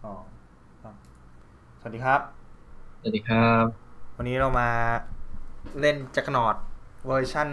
อ๋อสวัสดีครับสวัสดีครับวันนี้เรามาเล่นจักรนอดเวอร์ชั่น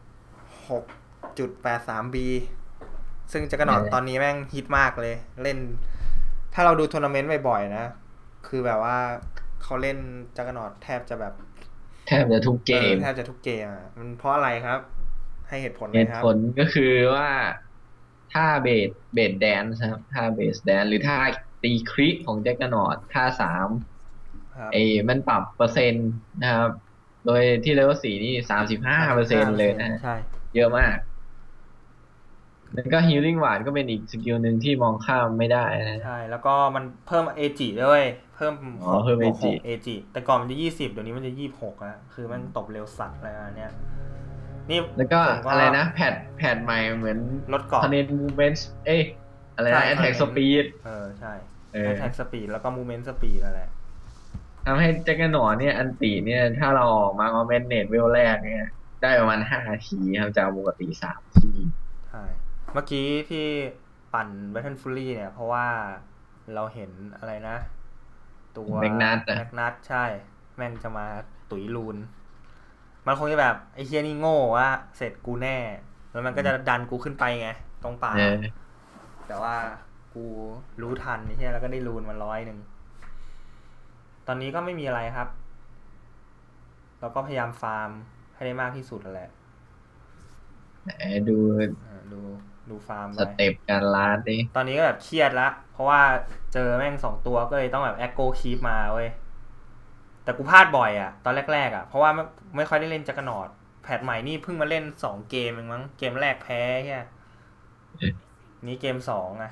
6.83B ซึ่งจักรนอดตอนเออนี้แม่งฮิตมากเลยเล่นถ้าเราดูทัวร์นาเมนต์บ่อยๆนะคือแบบว่าเขาเล่นจักรนอดแทบจะแบบแทบจะทุกเกมแทบจะทุกเกมอ่ะมันเพราะอะไรครับให้เหตุผลหเหตุผน่อยครับลก็คือว่าถ้าเบสแดนซ์ครับถ้าเบสแดนหรือถ้าตีคริของแจ็คกนอดท่าสามครับไอ้มันปรับเปอร์เซ็นต์นะครับโดยที่เลเวล4นี่35%เลยนะฮะใช่เยอะมากแล้วก็ฮีลลิ่งหวานก็เป็นอีกสกิลหนึ่งที่มองข้ามไม่ได้นะใช่แล้วก็มันเพิ่มเอจิด้วยเพิ่มอ๋อหกเพิ่มเอจิบวกหกเอจิแต่ก่อนมันจะ20เดี๋ยวนี้มันจะ26แล้วคือมันตบเร็วสัตว์อะไรเนี้ย นี่แล้วก็ผมก็อะไรนะแพทใหม่เหมือนลดเกาะคอนเนนมูเมนต์เอ้ยอะไรใช่นะแอ t แทกคอนเทนต์สปีดใช่เอ Attack อ Speed แล้วก็ Movement Speed นั่นแหละทำให้แจ็คแกนหนอนเนี่ยอันติเนี่ยถ้าเราออกมาเอาเมนเนตเวลแรกเนี่ยได้ประมาณ5 ทีครับจากปกติ3 ทีใช่เมื่อกี้ที่ปั่น Battle Fury เนี่ยเพราะว่าเราเห็นอะไรนะตัวแมกนัสอ่ะแมกนัสใช่แม่งจะมาตุ๋ยลูนมันคงจะแบบไอ้เฮียนี่โง่ว่าเสร็จกูแน่แล้วมันก็จะดันกูขึ้นไปไงตรงป่าเออแต่ว่ากูรู้ทันไอ้เฮียแล้วก็ได้ลูนมา100ตอนนี้ก็ไม่มีอะไรครับเราก็พยายามฟาร์มให้ได้มากที่สุดแหละไหนดูดูดูฟาร์มสไปเต็ปการลาดดิตอนนี้ก็แบบเครียดละเพราะว่าเจอแม่ง2 ตัวก็เลยต้องแบบแอคโกคีปมาเว้ยแต่กูพลาดบ่อยอ่ะตอนแรกๆอ่ะเพราะว่าไม่ค่อยได้เล่นจักรนอดแพทใหม่นี่เพิ่งมาเล่น2 เกมเองมั้งเกมแรกแพ้แค่นี้เกม2อ่ะ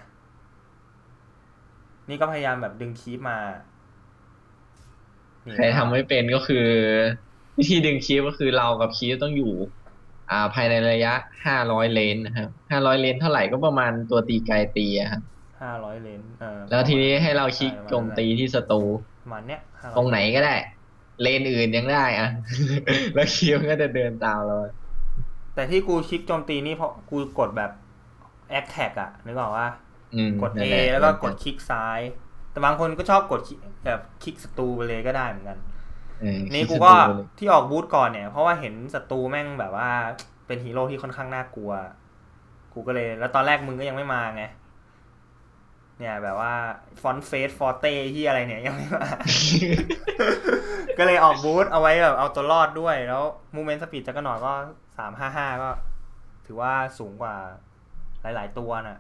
นี่ก็พยายามแบบดึงคีปมานี่ใครก็ทำไม่เป็นก็คือวิธีดึงคีฟก็คือเรากับคีฟต้องอยู่ภายในระยะ500 เลนนะครับ500 เลนเท่าไหร่ก็ประมาณตัวตีไกลตีอะครับ 500 เลนแล้วทีประมาณนี้ให้เราคใช่ลิกประมาณนั้นแหละโจมตีที่ศัตรูประมาณเนี้ยห้าตรงไหนร้อยเลนก็ได้เลนอื่นยังได้อะแล้วคิวก็จะเดินตามเราแต่ที่กูคลิกโจมตีนี่เพราะกูกดแบบแอคแท็กอะนึกออกว่า กดนั่ A นแหละแล้วก็กดเหมือนกันคลิกซ้าย แต่บางคนก็ชอบกดแบบคลิกศัตรูไปเลยก็ได้เหมือนกันคลิกนี่กูก็ศัตรูไปเลยที่ออกบูธก่อนเนี่ยเพราะว่าเห็นศัตรูแม่งแบบว่าเป็นฮีโร่ที่ค่อนข้างน่ากลัวกูก็เลยแล้วตอนแรกมึงก็ยังไม่มาไงเนี่ยแบบว่าฟอนต์เฟสฟอร์เต้ที่อะไรเนี่ยยังไม่มาก็เลยออกบูธเอาไว้แบบเอาตัวรอดด้วยแล้วมูเมนต์สปีดจักรหนอก็355ก็ถือว่าสูงกว่าหลายๆตัวน่ะ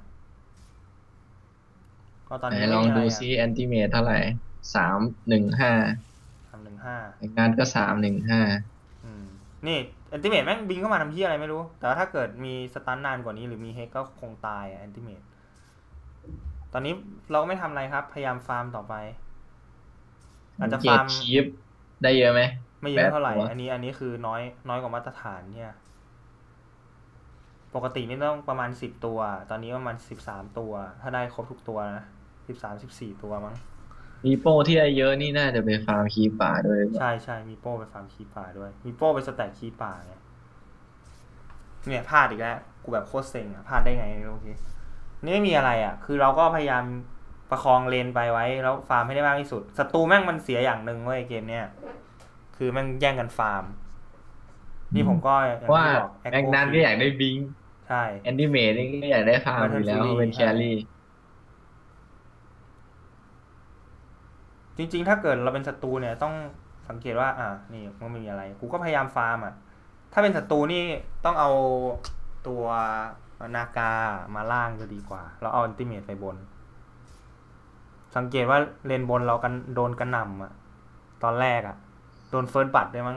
ก็ตอนไหนนี้ไม่ลองมีอะไรอ่ะดูซิแอนติเมทเท่าไหร่315 315 งานก็315 อืมนี่แอนติเมตแม่งบินเข้ามาทำที่อะไรไม่รู้ แต่ว่าถ้าเกิดมีสตันนานกว่านี้หรือมีเฮกก็คงตายแอนติเมตตอนนี้เราก็ไม่ทำอะไรครับ พยายามฟาร์มต่อไปอาจจะเกฟาร์มตคีปได้เยอะไหมไม่เยแปอะเท่าไหร่ดตัวอันนี้คือน้อยกว่ามาตรฐานเนี่ยปกตินี่ต้องประมาณ10 ตัวตอนนี้ประมาณ13 ตัวถ้าได้ครบทุกตัวนะ13-14 ตัวมั้งมีโป้ที่ได้เยอะนี่น่าจะไปฟาร์มคีปป่าด้วยหรือเปล่าใช่ใช่มีโป้ไปฟาร์มคีป่าด้วยมีโป้ไปสแต็กคีป่าเนี่ยพลาดอีกแล้วกูแบบโคตรเซ็งอะพลาดได้ไงไม่รู้ทีนี่ไม่มีอะไรอ่ะคือเราก็พยายามประคองเลนไปไว้แล้วฟาร์มให้ได้มากที่สุดศัตรูแม่งมันเสียอย่างหนึ่งเว้ยเกมเนี้ยคือแม่งแย่งกันฟาร์มนี่ผมก็อย่างว่าที่บอกแอคแมกโคคีนันก็อยากได้บิงใช่แอนติเมทนี่ก็อยากได้ฟาร์มบัตเทิอยู่แล้วลฟูรี่เป็นแคใช่รี่จริงๆถ้าเกิดเราเป็นศัตรูเนี่ยต้องสังเกตว่านี่มันไม่มีอะไรกูก็พยายามฟาร์มอ่ะถ้าเป็นศัตรูนี่ต้องเอาตัวนากามาล่างจะดีกว่าเราเอาอันติเมตไปบน สังเกตว่าเลนบนเรากันโดนกระหน่ำอะตอนแรกอะโดนเฟิร์สบัตด้วยมั้ง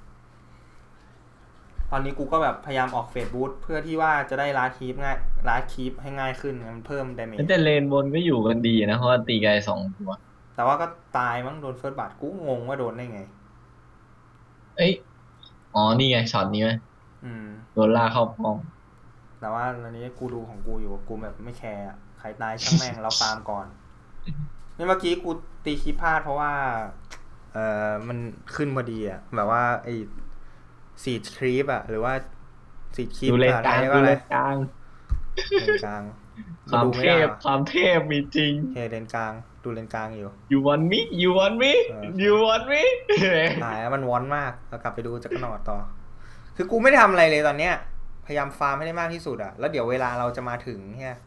ตอนนี้กูก็แบบพยายามออกเฟดบูทเพื่อที่ว่าจะได้ลาดคีปให้ง่ายขึ้นมันเพิ่มดาเมจแต่เลนบนก็อยู่กันดีนะเพราะว่าตีไกล2 ตัวแต่ว่าก็ตายมั้งโดนเฟิร์สบัตกูงงว่าโดนได้ไงเอ้ยอ๋อนี่ไงช็อตนี้ไหมอืมโดนลากเข้าป้อมแต่ว่าอันนี้กูดูของกูอยู่กูแบบไม่แคร์ใครตายช่างแม่งเราฟาร์มก่อนนี่เมื่อกี้กูตีคีปพลาดเพราะว่ามันขึ้นพอดีอะแบบว่าไอ้ซีดครีปอะหรือว่าซีดครีปดูเลภาษาไทนกลางดูยก็อะไรเลนกลางเลนกลางความเทกูดูไม่ได้พวะความเทพมีจริงโอเคเลนกลางดูเลนกลางอยู่ you want me you want me เออ you want me ตายแล้วมันวอนมากเรากลับไปดูจักรนอดต่อ คือกูไม่ได้ทำอะไรเลยตอนเนี้ย พยายามฟาร์มให้ได้มากที่สุดอะแล้วเดี๋ยวเวลาเราจะมาถึงเนี่ย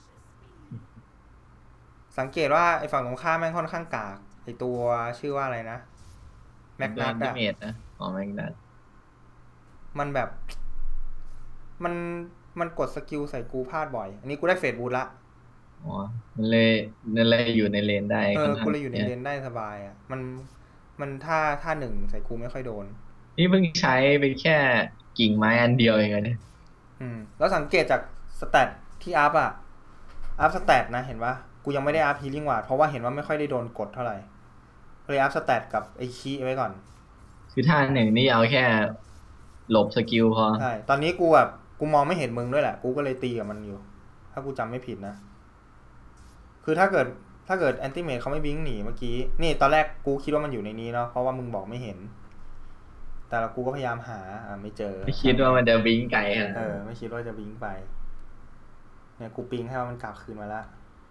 สังเกตว่าไอ้ฝั่งตรงข้ามแม่งค่อนข้างกากไอ้ตัวชื่อว่าอะไรนะแม็กนัทอะเมดนะอ๋อแม็กนัทมันแบบ มันมันกดสกิลใส่กูพลาดบ่อย อันนี้กูได้เฟดบูทละอ๋อมันเลยอยู่ในเลนได้ค่อนข้างกูเลยอยู่ในเลนได้สบายอะมันท่าหนึ่งใส่กูไม่ค่อยโดนนี่เพิ่งใช้เป็นแค่กิ่งไม้อันเดียวเองเนี่ยแล้วสังเกตจากสแตทที่อัพอะอัพสแตทนะเห็นปะกูยังไม่ได้อัพฮีลิ่งวาร์ดเพราะว่าเห็นว่าไม่ค่อยได้โดนกดเท่าไหร่เลยอัพสแตทกับไอคีไว้ก่อนคือท่าหนึ่งนี่เอาแค่หลบสกิลพอใช่ตอนนี้กูแบบกูมองไม่เห็นมึงด้วยแหละกูก็เลยตีกับมันอยู่ ถ้ากูจำไม่ผิดนะ คือถ้าเกิดแอนติเมทเขาไม่บิงหนีเมื่อกี้นี่ตอนแรกกูคิดว่ามันอยู่ในนี้เนาะเพราะว่ามึงบอกไม่เห็น แต่ละกูก็พยายามหาไม่เจอไม่คิดว่ามันจะวิ่งไกลขนาดไม่คิดว่าจะบิงไปเนี่ยกูปิงให้ว่ามันกลับคืนมาแล้ว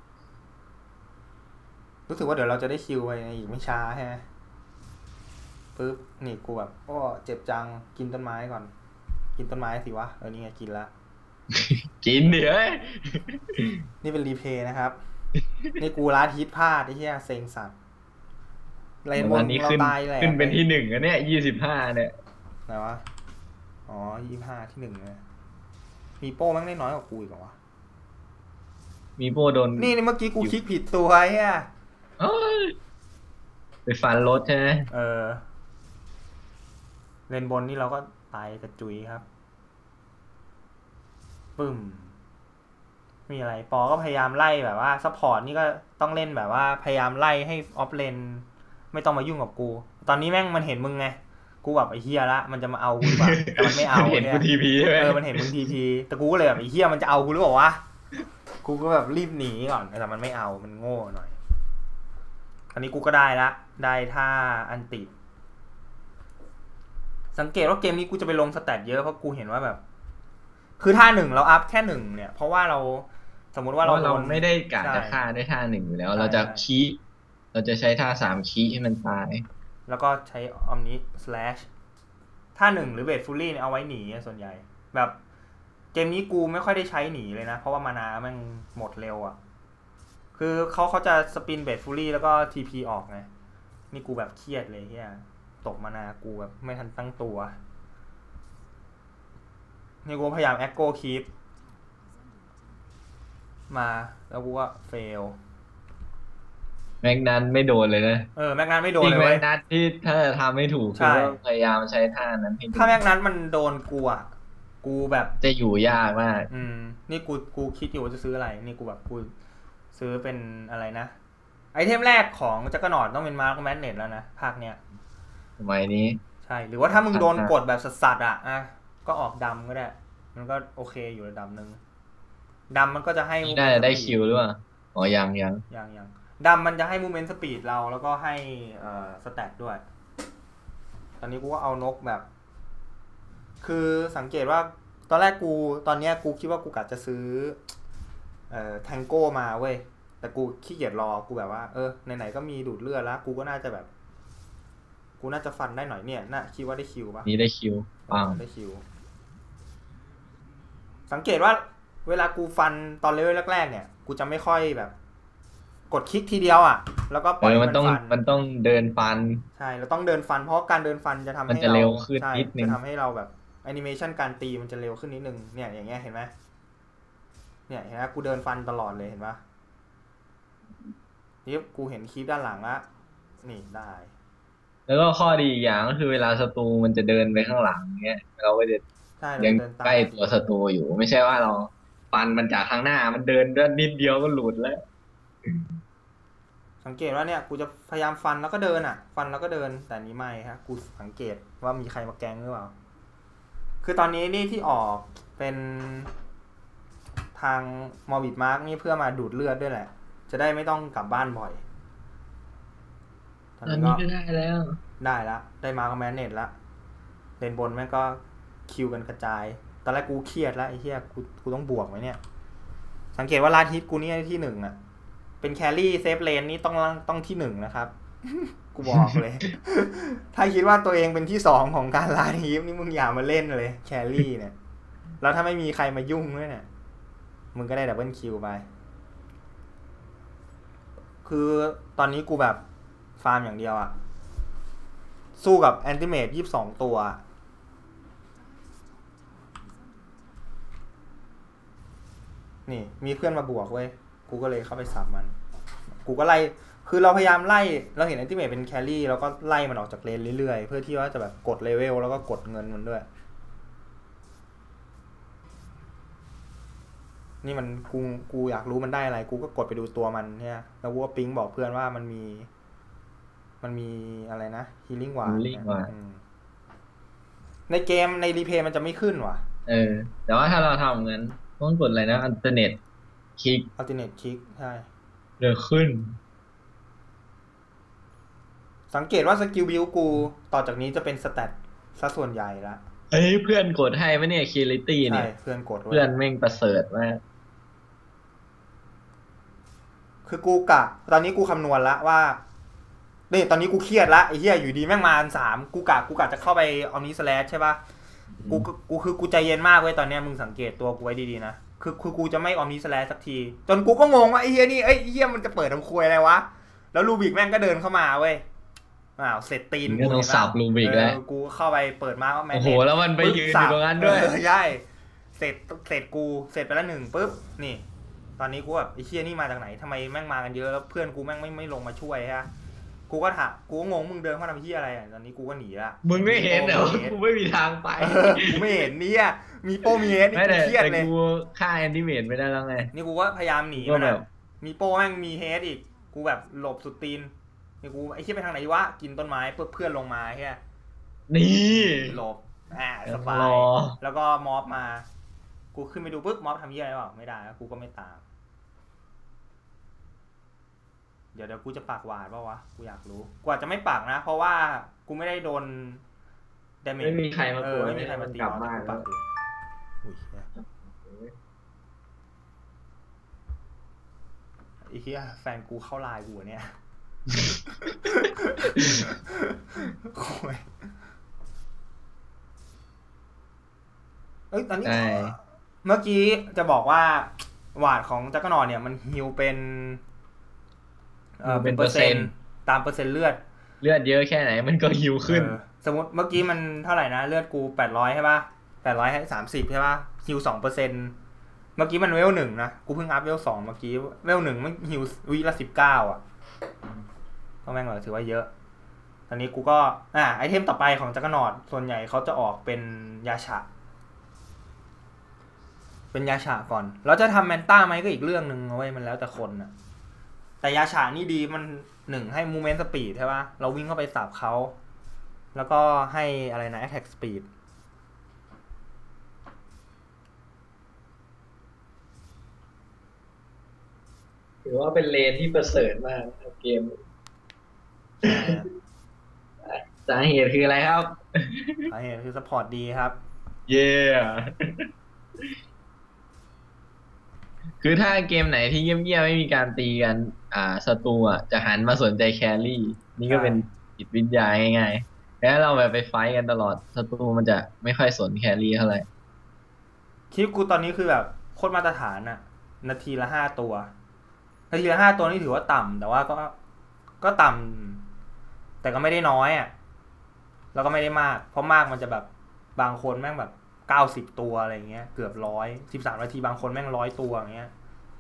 รู้สึกว่าเดี๋ยวเราจะได้คิวไปอีกไม่ช้าใช่ไหมปึ๊บนี่กูแบบโอ้เจ็บจังกินต้นไม้ก่อน กินต้นไม้สิวะนี่ไงกินละกินเดี๋ยวนี่เป็นรีเพย์นะครับ นี่กูลาทิตพลาดไอ้เหี้ยเซ็งสัตว์เลนบนนี้เราขึ้นตายแหละขึ้นเป็นที่หนึ่งอะเนี่ย25เนี่ยไหนวะอ๋อ25ที่1เลยมีโป้แม่งได้น้อยกว่ากูอีกเหรอวะมีโบโดนนี่เมื่อกี้กูคลิกผิดตัวไอ้เหี้ยเอ้ยไปฟันรถใช่ไหมเลนบนนี่เราก็ตายกระจุยครับปึ้มมีอะไรปอก็พยายามไล่แบบว่าซัพพอร์ตนี่ก็ต้องเล่นแบบว่าพยายามไล่ให้ออฟเลนไม่ต้องมายุ่งกับกู ตอนนี้แม่งมันเห็นมึงไงกูแบบไอ้เฮียละมันจะมาเอากูป่ะแต่มันไม่เอาเห็นเนี่กูยทีพีใช่ไหมมันเห็นมึงทีพีแต่กูก็เลยแบบไอ้เฮียมันจะเอากูหรือเปล่าวะกูก็แบบรีบหนีก่อนแต่มันไม่เอามันโง่หน่อยอันนี้กูก็ได้ละได้ท่าอันติสังเกตว่าเกมนี้กูจะไปลงสแตทเยอะเพราะกูเห็นว่าแบบ คือท่าหนึ่งเราอัพแค่หนึ่งเนี่ยเพราะว่าเราสมมุติว่าเราเราไม่ได้กะใช่จะฆ่าด้วยท่าหนึ่งอยู่แล้วใช่เราจะคีย์เราจะใช้ท่า3คีย์ให้มันตายแล้วก็ใช้ออมนี้ slash ท่าหนึ่งหรือเบสฟูลลี่เนี่ยเอาไว้หนีส่วนใหญ่ แบบเกมนี้กูไม่ค่อยได้ใช้หนีเลยนะ เพราะว่ามานามันหมดเร็วอ่ะ คือเขาจะสปินเบสฟูลลี่แล้วก็ทีพีออกไงนี่กูแบบเครียดเลยเฮียตกมานากูแบบไม่ทันตั้งตัวนี่กูพยายามแอคโกคีปมาแล้วกูก็เฟลแม็กนัทไม่โดนเลยนะแม็กนัทไม่โดจนริงเลยแม็เว้กยนัทที่ถ้าทำไม่ถูกใช่คือต้องพยายามใช้ท่านั้นให้ดูถ้าแม็กนัทมันโดนกูอ่ะกูแบบจะอยู่ยากมากนี่กูคิดอยู่ว่าจะซื้ออะไรนี่กูแบบกูซื้อเป็นอะไรนะไอเทมแรกของจักรนอดต้องเป็นมาร์คแมนเนตแล้วนะภาคเนี้ยสมัยนี้ใช่หรือว่าถ้ามึงโดนกดแบบสัสๆอ่ะก็ออกดำก็ได้มันก็โอเคอยู่ระดับหนึ่งดำมันก็จะให้นี่น่าจะได้คิวหรือเปล่าอ๋อยังยังดำมันจะให้มูเมนต์สปีดเราแล้วก็ให้สแตทด้วย ตอนนี้กูก็เอานกแบบ คือสังเกตว่าตอนแรกตอนเนี้ยกูคิดว่ากูกะจะซื้อแทงโก้มาเว้ยแต่กูขี้เกียจรอกูแบบว่าไหนๆก็มีดูดเลือดแล้วกูก็น่าจะแบบกูน่าจะฟันได้หน่อยเนี่ยน่าคิดว่าได้คิวปะนี่ได้คิวปังได้คิวสังเกตว่าเวลากูฟันตอนเลเวลแรกๆเนี่ยกูจะไม่ค่อยแบบ กดคลิกทีเดียวอ่ะแล้วก็ปล่อยมันต้องฟันมันต้องเดินฟันใช่เราต้องเดินฟันเพราะการเดินฟันจะทำให้มันจะเร็วขึ้นใช่นิดนึงจะทำให้เราแบบแอนิเมชันการตีมันจะเร็วขึ้นนิดนึงเนี่ยอย่างเงี้ยเห็นไหมเนี่ยเห็นไหมกูเดินฟันตลอดเลยเห็นปะนี่กูเห็นคลิปด้านหลังละนี่ได้แล้วก็ข้อดีอีกอย่างก็คือเวลาศัตรูมันจะเดินไปข้างหลังเงี้ยเราก็จะใช่ยังเดินตามใกล้ตัวศัตรูอยู่ ไม่ใช่ว่าเราฟันมันจากข้างหน้ามันเดินด้วยนิดเดียวก็หลุดแล้วสังเกตว่าเนี่ยกูจะพยายามฟันแล้วก็เดินอ่ะ ฟันแล้วก็เดินแต่นี้ไม่ครับกูสังเกตว่ามีใครมาแกล้งหรือเปล่าคือตอนนี้นี่ที่ออกเป็นทางมอร์บิดมาร์กนี่เพื่อมาดูดเลือดด้วยแหละ จะได้ไม่ต้องกลับบ้านบ่อยตอนนี้ก็ได้แล้วได้ละได้มาก็แมนเนตละเลนบนแม่งก็คิวกันกระจายตอนแรกกูเครียดแล้วไอ้เหี้ยกูต้องบวกไหมเนี่ยสังเกตว่าลาทิตกูนี่ที่หนึ่งอะเป็นแครี่เซฟเลนนี่ต้องที่หนึ่งนะครับ กูบอกเลย ถ้าคิดว่าตัวเองเป็นที่สองของการลาทีมนี่มึงอย่ามาเล่นเลยแครี่เนี่ยแล้วถ้าไม่มีใครมายุ่งด้วยเนี่ยมึงก็ได้ดับเบิลคิวไปคือตอนนี้กูแบบฟาร์มอย่างเดียวอะสู้กับแอนติเมท22 ตัวนี่มีเพื่อนมาบวกเว้ยกูก็เลยเข้าไปสับมันกูก็ไล่คือเราพยายามไล่เราเห็นแอนติเมทเป็นแครี่เราก็ไล่มันออกจากเลนเรื่อยๆเพื่อที่ว่าจะแบบกดเลเวลแล้วก็กดเงินมันด้วยนี่มันกูอยากรู้มันได้อะไรกูก็กดไปดูตัวมันเนี่ยแล้ววัวปิงบอกเพื่อนว่ามันมีอะไรนะฮีลิ่งหวานในเกมในรีเพย์มันจะไม่ขึ้นว่ะแต่ว่าถ้าเราทำงั้นต้องกดอะไรนะอัลเทอร์เนทคลิกใช่เดี๋ยวขึ้นสังเกตว่าสกิลบิลกูต่อจากนี้จะเป็นสแตทซะส่วนใหญ่ละเพื่อนกดให้ไหมเนี่ยคิลิตี้เนี่ยเพื่อนกดเพื่อนแม่งประเสริฐมากคือกูกะตอนนี้กูคำนวณละว่าเนี่ยตอนนี้กูเครียดละไอ้เหี้ยอยู่ดีแม่งมา3กูกะจะเข้าไปออมนิสแลชใช่ป่ะกูใจเย็นมากเว้ยตอนเนี้ยมึงสังเกตตัวกูไว้ดีๆนะคือกูจะไม่ออมนิสแลชสักทีจนกูก็งงว่าไอ้เหี้ยนี่ไอ้เหี้ยมันจะเปิดทำควยอะไรวะแล้วลูบิกแม่งก็เดินเข้ามาเว้ยเสร็จตีนกูต้องสับลูบิกแล้วกูเข้าไปเปิดมาว่าแม่งโอ้โหแล้วมันไปยืนอยู่ตรงนั้นด้วยใช่เสร็จกูเสร็จไปแล้ว1ปุ๊บนี่ตอนนี้กูแบบไอ้เหี้ยนี่มาจากไหนทำไมแม่งมากันเยอะแล้วเพื่อนกูแม่งไม่ลงมาช่วยฮะกูก็ถามกูก็งงมึงเดินเข้าทำเหี้ยอะไรตอนนี้กูก็หนีละมึงไม่เห็นเหรอกูไม่มีทางไปกูไม่เห็นเนี่ยมีโป้มีเฮดนี่เครียดเลยแต่กูฆ่าแอนติเมทไม่ได้แล้วไงนี่กูก็พยายามหนีมันแบบมีโป้แม่งมีเฮดอีกกูแบบหลบสุดตีนนี่กูไอ้เหี้ยไปทางไหนวะกินต้นไม้เพื่อนลงมาเฮียนี่หลบสบายแล้วก็ม็อบมากูขึ้นไปดูปุ๊บม็อบทำเหี้ยอะไรวะไม่ได้แล้วกูก็ไม่ตามเดี๋ยวกูจะปากหวานป่าววะกูอยากรู้กูอาจจะไม่ปากนะเพราะว่ากูไม่ได้โดนดาเมจไม่มีใครมาไม่มีใครมาตีกลับมาปากดูอุ้ยไอ้เหี้ยแฟนกูเข้าไลน์กูเนี่ยโอ้ยตอนนี้เมื่อกี้จะบอกว่าหวาดของจักรนอเนี่ยมันฮิวเป็นเปอร์เซ็นต์ตามเปอร์เซ็นต์เลือดเยอะแค่ไหนมันก็ฮิวขึ้นสมมติเมื่อกี้มันเท่าไหร่นะเลือดกู800ใช่ป่ะ800ให้30ใช่ป่ะฮิว 2%เมื่อกี้มันเวล1นะกูเพิ่งอัพเวล2เมื่อกี้เวล1มันฮิววิละ19อ่ะก็แม่งถือว่าเยอะตอนนี้กูก็ไอเทมต่อไปของจักรนอส่วนใหญ่เขาจะออกเป็นยาฉะก่อนแล้วจะทำแมนต้าไหมก็อีกเรื่องนึงเว้ยมันแล้วแต่คนน่ะแต่ยาฉะนี่ดีมัน1ให้มูเมนต์สปีดใช่ป่ะเราวิ่งเข้าไปสับเขาแล้วก็ให้อะไรนะแอทแทคสปีดถือว่าเป็นเลนที่ประเสริฐมากเกมสาเหตุคืออะไรครับสาเหตุคือซัพพอร์ตดีครับเย่คือถ้าเกมไหนที่เงียบๆไม่มีการตีกันศัตรูจะหันมาสนใจแครี่นี่ก็เป็นจิตวิทยาง่ายๆแล้วเราแบบไปไฟท์กันตลอดศัตรูมันจะไม่ค่อยสนแครี่เท่าไหร่คลิปกูตอนนี้คือแบบโคตรมาตรฐานนาทีละ5 ตัวนาทีละ5 ตัวนี่ถือว่าต่ำแต่ว่าก็ต่ำแต่ก็ไม่ได้น้อยแล้วก็ไม่ได้มากเพราะมากมันจะแบบบางคนแม่งแบบ90 ตัวอะไรเงี้ยเกือบ100 13 นาทีบางคนแม่ง100 ตัวอย่างเงี้ย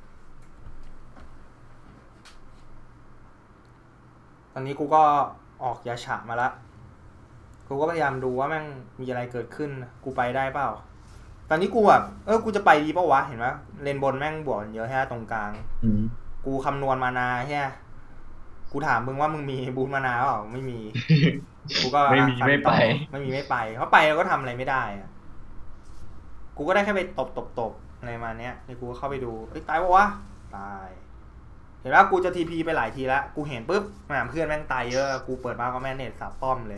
ตอนนี้กูก็ออกยาฉะมาละกูก็พยายามดูว่าแม่งมีอะไรเกิดขึ้นกูไปได้เปล่าตอนนี้กูแบบกูจะไปดีเปล่าวะเห็นไหมเลนบนแม่งบวกเยอะแค่ตรงกลางกูคำนวณมานาแค่กูถามมึงว่ามึงมีบูทมานาเปล่าไม่มีกูก็ไม่ไปเพราะไปเราก็ทำอะไรไม่ได้กูก็ได้แค่ไปตบอะไรมาเนี้ยนี่กูก็เข้าไปดูตายปะวะตายเห็นว่ากูจะทีพีไปหลายทีแล้วกูเห็นปุ๊บเพื่อนแม่งตายเยอะกูเปิดมาก็แม่งเน็ตสับป้อมเลย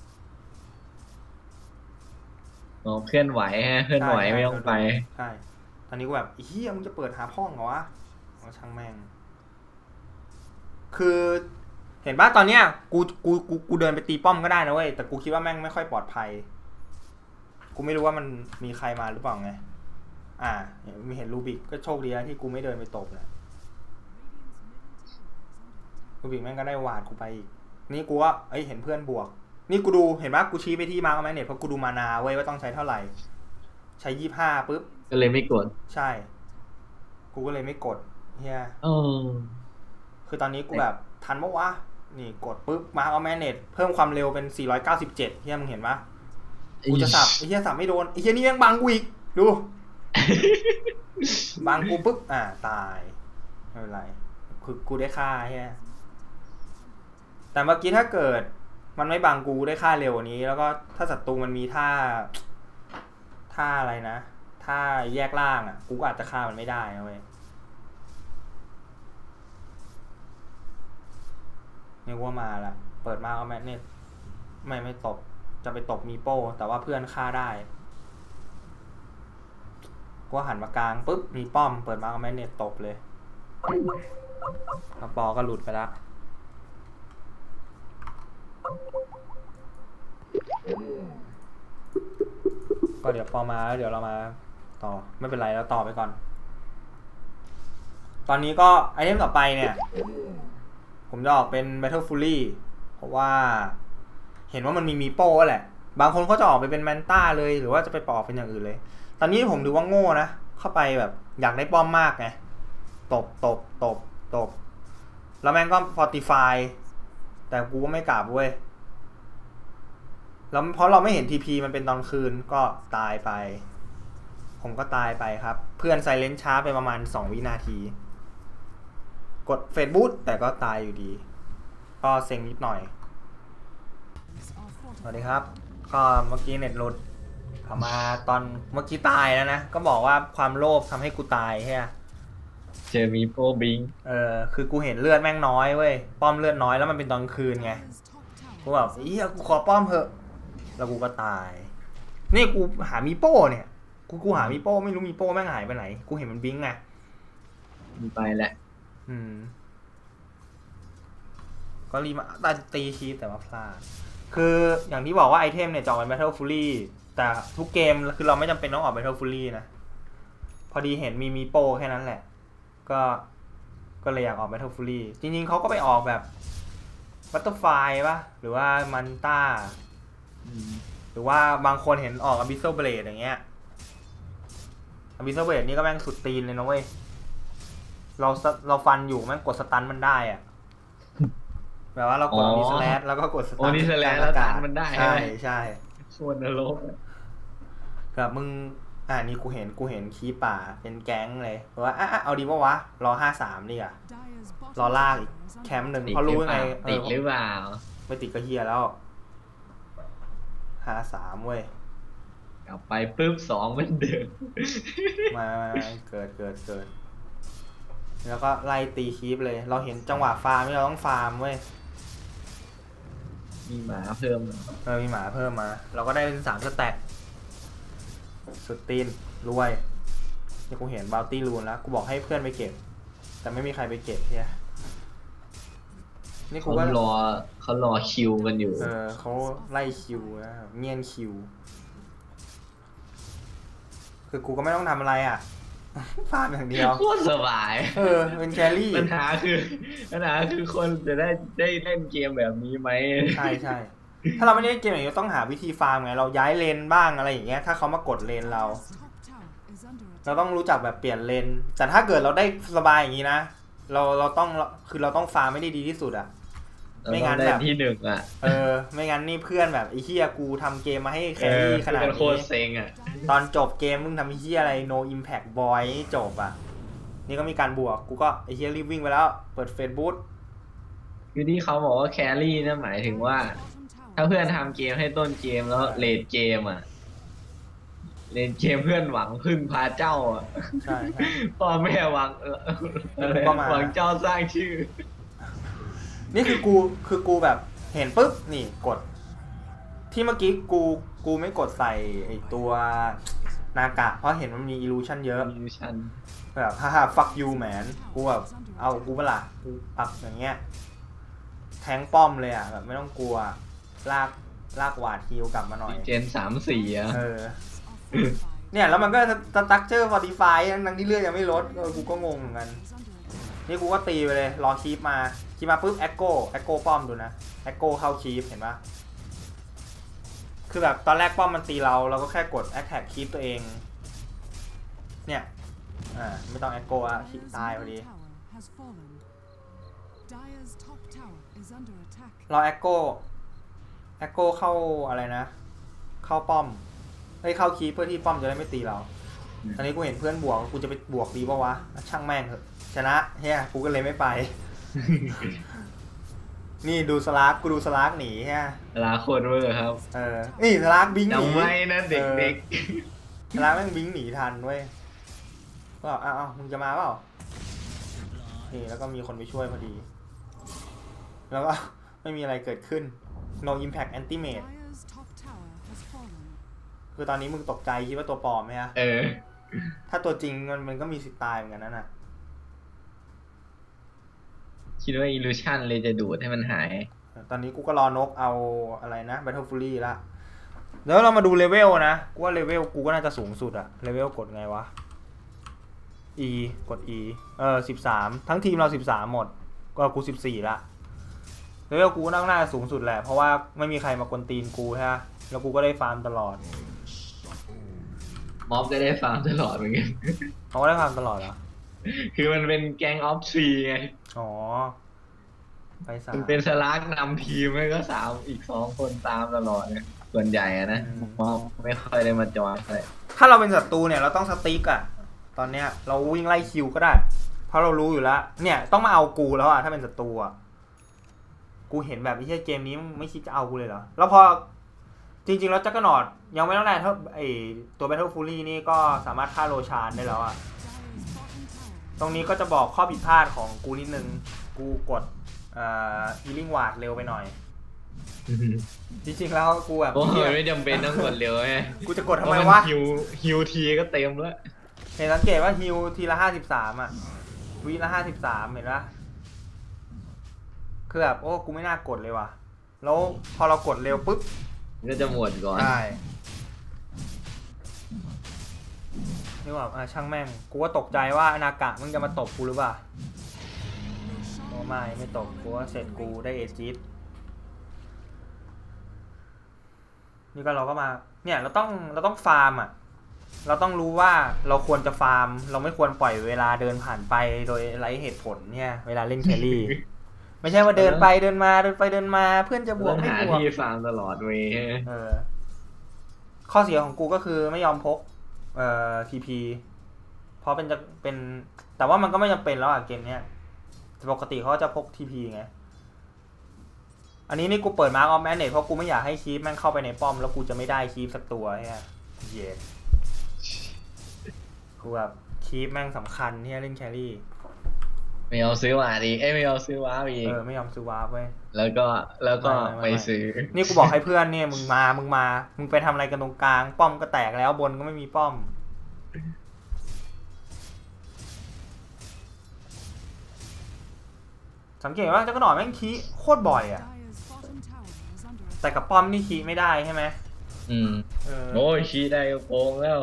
เคลื่อนไหวไม่ต้องไปใช่ตอนนี้กูแบบเฮียมึงจะเปิดหาพ่องเหรอวะช่างแม่งคือเห็นป่ะตอนเนี้ยกูเดินไปตีป้อมก็ได้นะเว้ยแต่กูคิดว่าแม่งไม่ค่อยปลอดภัยกูไม่รู้ว่ามันมีใครมาหรือเปล่าไงมีเห็นลูบิกก็โชคดีนะที่กูไม่เดินไปตบนะลูบิกแม่งก็ได้วาดกูไปอีกนี่กูว่าเห็นเพื่อนบวกนี่กูดูเห็นป่ะกูชี้ไปที่มาร์คแมนเนตเพราะกูดูมานาเว้ยว่าต้องใช้เท่าไหร่ใช้25ปุ๊บก็เลยไม่กดใช่กูก็เลยไม่กดเฮียคือตอนนี้กูแบบทันปะวะนี่กดปุ๊บมาเอาแมนเนตเพิ่มความเร็วเป็น497เฮียมึงเห็นปะกูจะสับไอ้เฮียสับไม่โดนไอ้เฮียนี่ยังบังกูอีกดู บังกูปุ๊บตายไม่เป็นไรคือกูได้ค่าเฮียแต่เมื่อกี้ถ้าเกิดมันไม่บังกูได้ค่าเร็วกว่านี้แล้วก็ถ้าศัตรูมันมีท่าอะไรนะถ้าแยกล่างกูก็อาจจะฆ่ามันไม่ได้นะเว้ยนี่ว่ามาละเปิดมาเอาแมกเนตไม่ตบจะไปตบมีโป้แต่ว่าเพื่อนฆ่าได้ก็หันมากลางปุ๊บมีป้อมเปิดมาเอาแมกเนตตบเลยปอก็หลุดไปละก็เดี๋ยวพอมาเดี๋ยวเรามาต่อไม่เป็นไรแล้วต่อไปก่อนตอนนี้ก็ไอเทมต่อไปเนี่ยผมจะออกเป็น Battle Fury เพราะว่าเห็นว่ามันมีโป้แหละบางคนก็จะออกไปเป็นแมนต้าเลยหรือว่าจะไปปอกเป็นอย่างอื่นเลยตอนนี้ผมดูว่าโง่นะเข้าไปแบบอยากได้ป้อมมากไงตบแล้วแม่งก็ Fortify แต่กูก็ไม่กลับเว้ยแล้วเพราะเราไม่เห็นทีพีมันเป็นตอนคืนก็ตายไปผมก็ตายไปครับเพื่อนไซเลนช้าไปประมาณ2วินาทีกดเฟซบุ๊กแต่ก็ตายอยู่ดีก็เซ็งนิดหน่อยสวัสดีครับก็เมื่อกี้เน็ตหลุดกลับมาตอนเมื่อกี้ตายแล้วนะก็บอกว่าความโลภทำให้กูตายใช่ไหมเจอมีโป้บิงคือกูเห็นเลือดแม่งน้อยเว้ยป้อมเลือดน้อยแล้วมันเป็นตอนคืนไงกูแบบกูขอป้อมเถอะแล้วกูก็ตายนี่กูหามีโป้เนี่ยกูหามีโป้ไม่รู้มีโป้แม่งหายไปไหนกูเห็นมันบิงไงมันไปแหละก็รีมาตีชีพแต่ว่าพลาดคืออย่างที่บอกว่าไอเทมเนี่ยจะออกเป็น Battle Fury แต่ทุกเกมคือเราไม่จำเป็นต้องออก Battle Fury นะพอดีเห็นมีโป้แค่นั้นแหละก็เลยอยากออก Battle Fury จริงๆเขาก็ไปออกแบบ Butterfly ป่ะหรือว่ามันต้าหรือว่าบางคนเห็นออก Abyssal Blade อย่างเงี้ย Abyssal Blade นี่ก็แม่งสุดตีนเลยนะเว้ยเราฟันอยู่แม่งกดสตันมันได้อะแบบว่าเรากดนิสแลชแล้วก็กดสตันนิสแลชแล้วตันมันได้ใช่ส่วนนรกแบบมึงนี่กูเห็นคีป่าเป็นแก๊งเลยว่าเอาดีวะรอ53นี่อ่ะรอลากอีกแคมป์หนึ่งเขารู้ไงติดหรือเปล่าไม่ติดก็เฮียแล้ว53เว้ยกลับไปปุ๊บ2เหมือนเดิมมาเกิดแล้วก็ไล่ตีคีปเลยเราเห็นจังหวะฟาร์มที่เราต้องฟาร์มเว้ยมีหมาเพิ่มมีหมาเพิ่มมาเราก็ได้เป็น3สแต็กสุดตีนรวยนี่กูเห็นบาวตี้รูนแล้วกูบอกให้เพื่อนไปเก็บแต่ไม่มีใครไปเก็บเนี่ยนี่กูก็เขารอคิวกันอยู่เขาไล่คิวนะเงียนคิวคือกูก็ไม่ต้องทำอะไรฟาร์มอย่างเดียวโคตรสบายเป็นแครี่ปัญหาคือคนจะได้เล่นเกมแบบนี้ไหมใช่ถ้าเราไม่ได้เล่นเกมอย่างนี้ต้องหาวิธีฟาร์มไงเราย้ายเลนบ้างอะไรอย่างเงี้ยถ้าเขามากดเลนเราต้องรู้จักแบบเปลี่ยนเลนแต่ถ้าเกิดเราได้สบายอย่างนี้นะเราต้องฟาร์มไม่ได้ดีที่สุดไม่งั้นแบบที่ไม่งั้นนี่เพื่อนแบบไอ้เหี้ยกูทำเกมมาให้แครี่ขนาดนี้โคตรเซ็งตอนจบเกมมึงทำไอ้เหี้ยอะไร no impact boy จบนี่ก็มีการบวกกูก็ไอ้เหี้ยรีบวิ่งไปแล้วเปิดเฟซบุ๊กคือที่เขาบอกว่าแครี่นะหมายถึงว่าถ้าเพื่อนทำเกมให้ต้นเกมแล้วเลดเกมเลนเกมเพื่อนหวังพึ่งพาเจ้าใช่พ่อแม่หวังหวังเจ้าสร้างชื่อนี่คือกูแบบเห็นปุ๊บนี่กดที่เมื่อกี้กูไม่กดใส่ไอตัวนากะเพราะเห็นมันมี illusion เยอะแบบfuck you man กูแบบเอากูเปล่ากูปักอย่างเงี้ยทงป้อมเลยอ่ะแบบไม่ต้องกลัวลากหวาดฮิวกลับมาหน่อยเจน3-4อ่ะเนี่ยแล้วมันก็สตั๊กเจอร์ฟอร์ติฟายทั้งที่เลือดยังไม่ลดกูก็งงเหมือนกันนี่กูก็ตีไปเลยรอคีปมาปุ๊บแอคโก้ป้อมดูนะแอคโก้เข้าคีปเห็นปะคือแบบตอนแรกป้อมมันตีเราก็แค่กดแอคแท็กคีปตัวเองเนี่ยไม่ต้องแอคโก้อะคีปตายพอดีรอแอคโก้เข้าอะไรนะเข้าป้อมเข้าคีปเพื่อที่ป้อมจะได้ไม่ตีเราตอนนี้กูเห็นเพื่อนบวกกูจะไปบวกดีป่าวะช่างแม่งเถอะชนะเฮียกูก็เลยไม่ไป นี่ดูสลากกูดูสลากหนีฮะสลากโคตรเวอร์ครับนี่สลากบิงหนีจำไว้นะเด็กๆสลากแม่งบิงหนีทันเว้ยก็มึงจะมาเปล่านี่แล้วก็มีคนไปช่วยพอดีแล้วก็ไม่มีอะไรเกิดขึ้น no impact anti-mate คือตอนนี้มึงตกใจคิดว่าตัวปลอมไหมฮะถ้าตัวจริงมันก็มีสิทธิ์ตายเหมือนกันนั่นน่ะคิดว่า illusion เลยจะดูดให้มันหายตอนนี้กูก็รอนกเอาอะไรนะ Battle Fury ละแล้วเรามาดูเลเวลนะกูว่าเลเวลกูก็น่าจะสูงสุดอะเลเวลกดไงวะ E กด E 13ทั้งทีมเรา13หมดก็กู14ละเลเวลกูน่าจะสูงสุดแหละเพราะว่าไม่มีใครมากวนตีนกูใช่ไหมแล้วกูก็ได้ฟาร์มตลอดม็อบก็ได้ฟาร์มตลอดเหมือนกันเขาก็ได้ฟาร์มตลอดเหรอคือมันเป็นแก๊งออฟซีไงไปสามมันเป็นสลากนำทีมไม่ก็อีก2 คนตามตลอดเนี่ยส่วนใหญ่นะม็อบไม่ค่อยได้มาจอยเลยถ้าเราเป็นศัตรูเนี่ยเราต้องสติ๊กอะตอนเนี้ยเราวิ่งไล่คิวก็ได้เพราะเรารู้อยู่แล้วเนี่ยต้องมาเอากูแล้วอะถ้าเป็นศัตรูอะกูเห็นแบบไอ้เหี้ยเกมนี้ไม่คิดจะเอากูเลยเหรอแล้วพอจริงๆแล้วจักรนอดยังไม่ต้องแรงเท่าตัว Battle Fury นี่ก็สามารถฆ่าโรชานได้แล้วอะตรงนี้ก็จะบอกข้อผิดพลาดของกูนิดนึงกูกดhealing ward เร็วไปหน่อยจริงๆแล้วกูแบบไม่จำเป็นต้องกดเร็วไงกูจะกดทำไมวะฮิวทีก็เต็มแล้วเห็นสังเกตว่าฮิวทีละ53อะวิละ53เห็นปะคือแบบกูไม่น่ากดเลยว่ะแล้วพอเรากดเร็วปุ๊บก็จะหมดก่อนใช่นี่ว่าช่างแม่งกูก็ตกใจว่าอนากะมึงจะมาตบกูหรือเปล่าไม่ตบกูว่าเสร็จกูได้เอจิสนี่ก็เราก็มาเนี่ยเราต้องฟาร์มอ่ะเราต้องรู้ว่าเราควรจะฟาร์มเราไม่ควรปล่อยเวลาเดินผ่านไปโดยไร้เหตุผลเนี่ยเวลาเล่นแครี่ ไม่ใช่ว่าเดินไปเดินมาเพื่อนจะบวกไม่บวกที่ฟาร์มตลอดเว้ยข้อเสียของกูก็คือไม่ยอมพกทีพีเพราะเป็นแต่ว่ามันก็ไม่จำเป็นแล้วอ่ะเกมเนี้ยปกติเขาจะพกทีพีไงอันนี้นี่กูเปิดมาร์กออฟแมนเนตเพราะกูไม่อยากให้คีปแม่งเข้าไปในป้อมแล้วกูจะไม่ได้คีปสักตัวเนี่ยกูแบบคีปแม่งสำคัญที่จะเล่นแครี่ไม่เอาซื้อมาดิไม่เอาซื้อว้าอีกไม่ยอมซื้อว้าเว้ยแล้วก็ไม่ซื้อนี่กูบอกให้เพื่อนเนี่ยมึงไปทำอะไรกันตรงกลางป้อมก็แตกแล้วบนก็ไม่มีป้อมสังเกตว่าเจ้ากระหน่อแม่งคีโคตรบ่อยอ่ะแต่กับป้อมนี่คีไม่ได้ใช่ไหมโอ้ยคีได้ก็โกงแล้ว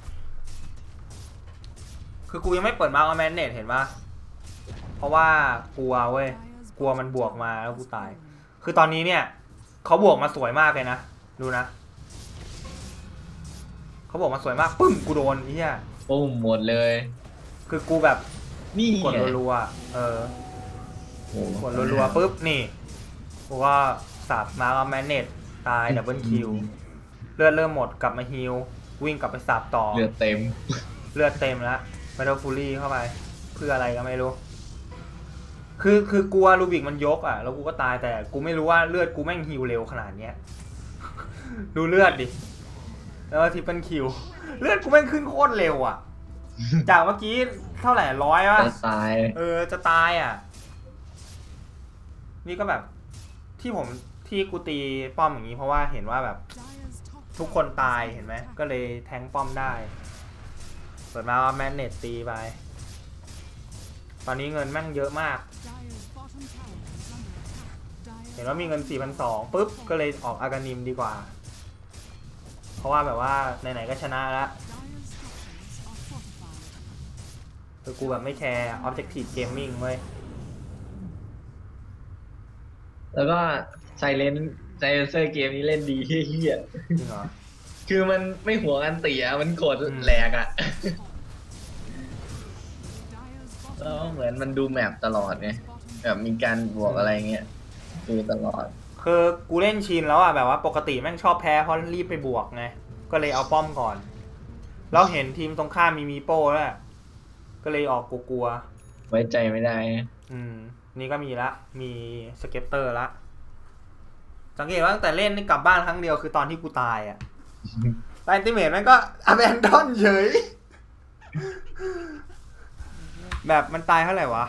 คือกูยังไม่เปิดมาร์กออฟแมนเนตเห็นปะเพราะว่ากลัวเว้ยกลัวมันบวกมาแล้วกูตายคือตอนนี้เนี่ยเขาบวกมาสวยมากเลยนะดูนะเขาบวกมาสวยมากปึ้มกูโดนไอ้เหี้ยปุ้มหมดเลยคือกูแบบนี่กดรัวกดรัวปุ๊บนี่กูก็สับมาเอาแมนเนตตายดับเบิลคิวเลือดเริ่มหมดกลับมาฮิลวิ่งกลับไปสับต่อเลือดเต็มแล้วBattle Furyเข้าไปเพื่ออะไรก็ไม่รู้คือกลัวลูบิกมันยกอ่ะแล้วกูก็ตายแต่กูไม่รู้ว่าเลือดกูแม่งฮิวเร็วขนาดเนี้ยดูเลือดดิแล้วทิปเปิลคิวเลือดกูแม่งขึ้นโคตรเร็วอ่ะจากเมื่อกี้เท่าไหร่100วะจะตายจะตายอ่ะนี่ก็แบบที่กูตีป้อมอย่างนี้เพราะว่าเห็นว่าแบบทุกคนตายเห็นไหมก็เลยแทงป้อมได้เปิดมาว่าแมนเนตตีไปตอนนี้เงินแม่งเยอะมากเห็นว่ามีเงิน 4,200ปุ๊บก็เลยออกอากานิมดีกว่าเพราะว่าแบบว่าไหนๆก็ชนะแล้วคือกูแบบไม่แคร์ Objective Gaming เว้ยแล้วก็ไซเลนเซอร์เกมนี้เล่นดีเฮี้ยจริงเหรอคือมันไม่หัวกันเตี๋ยมันกดแหลกอ่ะ แล้วเหมือนมันดูแมปตลอดไงแบบมีการบวกอะไรเงี้ยดูตลอดคือกูเล่นชินแล้วอ่ะแบบว่าปกติแม่งชอบแพ้เพราะรีบไปบวกไงก็เลยเอาป้อมก่อนแล้วเห็นทีมตรงข้ามมีโป้แล้วก็เลยออกกลัวไว้ใจไม่ได้นี่ก็มีละมีสเก็ตเตอร์ละสังเกตว่าตั้งแต่เล่นนี่กลับบ้านครั้งเดียวคือตอนที่กูตายอ่ะไลน์ติเมทมันก็อแบนดอนเฉยแบบมันตายเท่าไหร่วะ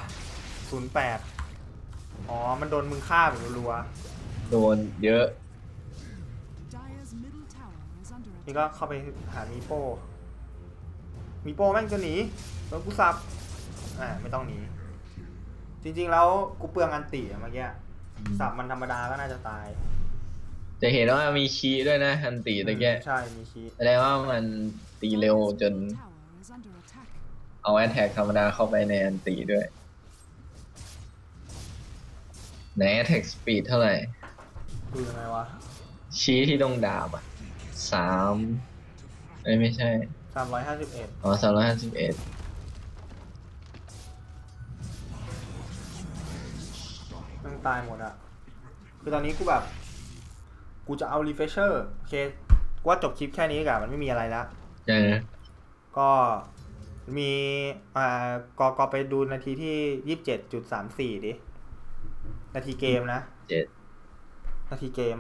08อ๋อมันโดนมึงฆ่าแบบรัวโดนเยอะนี่ก็เข้าไปหามีโป้แม่งจะหนีแล้วกูสับไม่ต้องหนีจริงๆแล้วกูเปลืองอันติเมื่อกี้สับมันธรรมดาก็น่าจะตายจะเห็นว่ามีคีย์ด้วยนะอันตีตะแกใช่มีคีแสดงว่ามันตีเร็วจนเอาแอทแทกธรรมดาเข้าไปในอันตีด้วยในแอทแทกสปีดเท่าไหร่คือยังไงวะชี้ที่ตรงดาบอ่ะไม่ใช่ 351 อ๋อ351 มันตายหมดอะคือตอนนี้กูแบบกูจะเอารีเฟรชเชอร์โอเคกูว่าจบคลิปแค่นี้กันมันไม่มีอะไรแล้วก็มีก็ไปดูนาทีที่27.34ดินาทีเกมนะนาทีเกม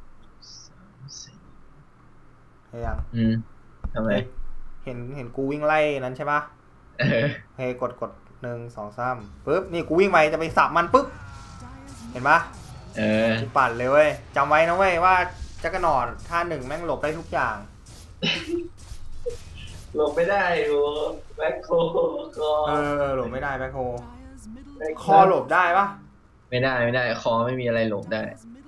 เฮ้ยยังทำไมเห็นกูวิ่งไล่นั้นใช่ปะเฮ้ยกด1 2 3ปึ๊บนี่กูวิ่งไปจะไปสับมันปึ๊บเห็นปะกูปั่นเลยเว้ยจำไว้นะเว้ยว่าจักรนอดท่า1แม่งหลบได้ทุกอย่างหลบไม่ได้โอ้แบ็คโคหลบไม่ได้แบ็คโฮคอหลบได้ปะไม่ได้คอไม่มีอะไรหลบได้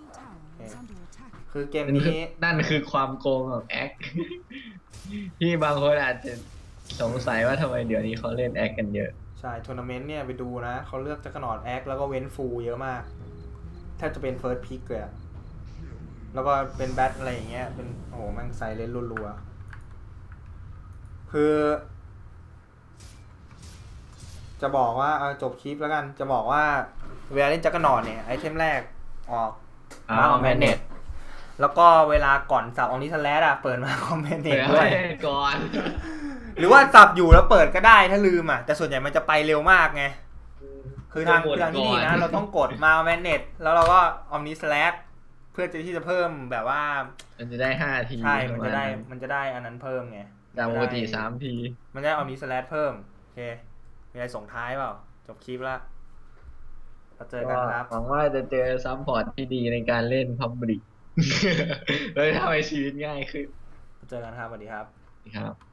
คือเกมนี้นั่นคือความโกงของแอคที่บางคนอาจจะสงสัยว่าทำไมเดี๋ยวนี้เขาเล่นแอคกันเยอะใช่ทัวร์นาเมนต์เนี่ยไปดูนะเขาเลือกจักรนอดแอคแล้วก็เว้นฟูลเยอะมากแทบจะเป็นเฟิร์สพิกเลยแล้วก็เป็นแบทอะไรอย่างเงี้ยเป็นโอ้โหแม่งใส่เล่นรัวๆคือจะบอกว่าจบคลิปแล้วกันจะบอกว่าเวลาเล่นจักรนอดเนี่ยไอเทมแรกออกมาแมนเนตแล้วก็เวลาก่อนสับออนิสแลดเปิดมาคอมเมนต์ด้วยก่อนหรือว่าสับอยู่แล้วเปิดก็ได้ถ้าลืมแต่ส่วนใหญ่มันจะไปเร็วมากไงคือทางที่ดีนะเราต้องกดมาแมนเนตแล้วเราก็ออนิสแลดเพื่อที่จะเพิ่มแบบว่ามันจะได้5 ทีใช่มันจะได้อันนั้นเพิ่มไงจากปกติ3 ทีมันได้ออนิสแลดเพิ่มโอเคมีอะไรส่งท้ายเปล่าจบคลิปละเราเจอกันครับหวังว่าจะเจอซัพพอร์ตที่ดีในการเล่นพับบิกเลยทำให้ชีวิตง่ายขึ้นเจอกันครับสวัสดีครับครับ